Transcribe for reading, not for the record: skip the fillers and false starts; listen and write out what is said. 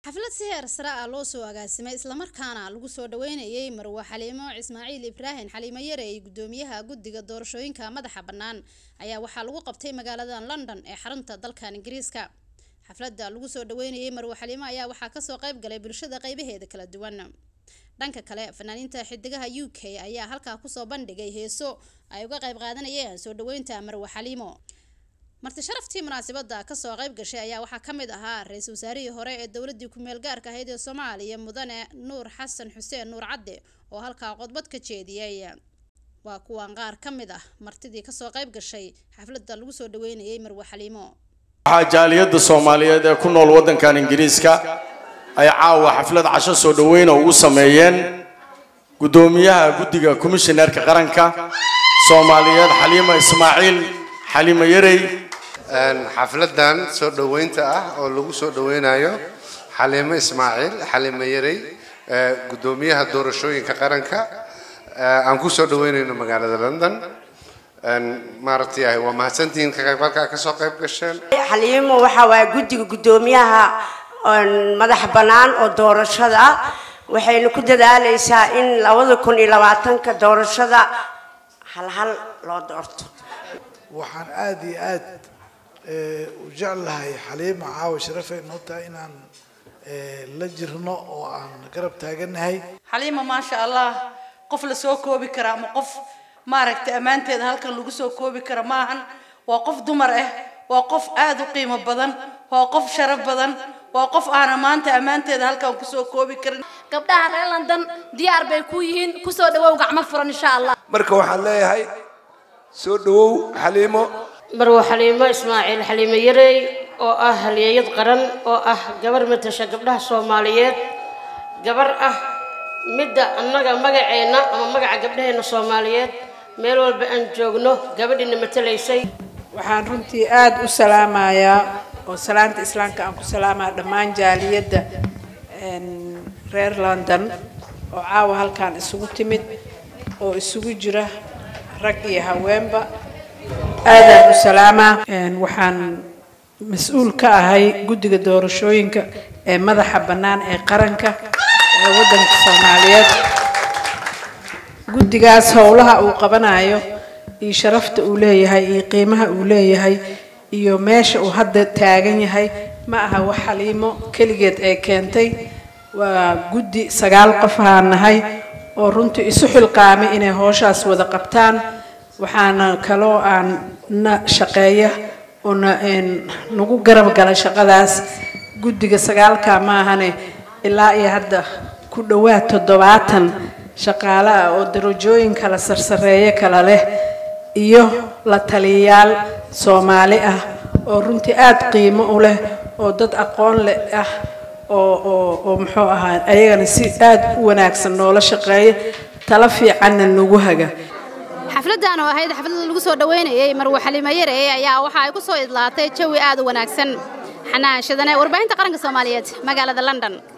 xaflad siheer sare ah loo soo agaasimay isla markaana lagu soo dhaweynayay Marwo Xaliimo Ismaaciil Ibraahin Xaliimo Yarey gudoomiyaha guddiga doorashooyinka madaxa bannaan ayaa waxaa lagu qabtay magaalada London ee xarunta dalka Ingiriiska. xafladda lagu soo dhaweynayay Marwo Xaliimo ayaa waxaa ka soo qayb galay bulshada qaybaheeda kala duwan. dhanka kale fanaaniinta xidigaha UK ayaa halka ku soo bandhigay heeso ay uga qayb qaadanayeen soo dhaweynta Marwo Xaliimo. marti sharaftii munaasabada ka soo qayb gashay ayaa waxaa kamid ahaa ra'iisul wasaarihii hore ee dawladda ku meel gaarka ahayd ee Soomaaliya Mudane Nuur Xasan Xuseen Nuur Cadde oo halka qodbad ka jeediyay. waa kuwan qaar kamid ah martidii ka soo qayb gashay xafladda lagu soo dhaweynayay Marwo Xaliimo. jaaliyada Soomaaliyeed ee ku nool wadankan Ingiriiska ay caawa xaflad casho soo dhaweyn oo u sameeyeen gudoomiyaha guddiga komishineerka qaranka Soomaaliyeed Xaliimo Ismaaciil Xaliimo Yarey. xafladan soo dhaweynta ah oo lagu soo dhaweynayo Xaliimo Ismaaciil Xaliimo Yarey gudoomiyaha doorashooyinka qaranka aan ku soo dhaweynayno magaalada London. maartay waa mahadsantiin ka qaybgalka ka soo qayb gasheen. Xaliimo waxa waa guddiga gudoomiyaha madax bannaan oo doorashada waxayna ku dadaalaysaa in 2020 doorashada hal loo doorto. waxaan aad iyo aad u jeclahay Xaliimo caawa sharafay noo tahay inaan la jirno oo aan garab taaganahay. Xaliimo ma sha Allah qof la soo koobi kara ama qof maaragtay amaanteeda halkan lagu soo koobi kara maahan. waa qof dumar ah, waa qof aad u qiimo badan, waa qof sharaf badan, waa qof aan amaanteeda halkan ku soo koobi karin. gabdhaha reer London diyaar bay ku yihiin ku soo dhawow gacmo furan insha Allah. marka waxaan leeyahay soo dhawow Xaliimo. Marwo Xaliimo Ismaaciil Xaliimo Yarey oo ah halyeeyad qaran oo ah gabar matasha gabdhaha Soomaaliyeed, gabar ah midda annaga magaceena ama magaca gabdhaheena Soomaaliyeed meel walba aan joogno gabadhina matalaysay. waxaan runtii aad u salaamayaa oo salaanta islaamka aan ku salaamaa dhammaan jaaliyadda reer London oo caawa halkaan isugu timid oo isugu jira rag iyo haweenba. aad u salaamaa. waxaan mas'uul ka ahay guddiga doorashooyinka ee madaxa bannaan ee qaranka ee waddanka Soomaaliyeed. guddigaas howlaha uu qabanayo iyo sharafta uu leeyahay iyo qiimaha uu leeyahay iyo meesha uu hadda taagan yahay ma aha wax Xaliimo kaligeed ay keentay. waa guddi 9 qof aan nahay oo runtii isu xilqaamay inay howshaas wada qabtaan. waxaana kaloo aan shaqeeya oo nagu garab galay shaqadaas guddiga 9ka ma ahane ilaa iyo hadda ku dhawaad 70 shaqaale ah oo darajooyin kala sarsareeya kala leh iyo la taliyayaal Soomaali ah oo runtii aad qiimo u leh oo dad aqoon leh ah oo muxuu ahaa ayagana si aad u wanaagsan noola shaqeeya tala fiicanna nagu haga. xafladan oo ahayd xaflad lagu soo dhaweynayay Marwo Xaliimo Yarey ayaa waxa ay ku soo idlaatay jawi aad u wanaagsan. xanaan shidane warbaahinta qaranka Soomaaliyeed magaalada London.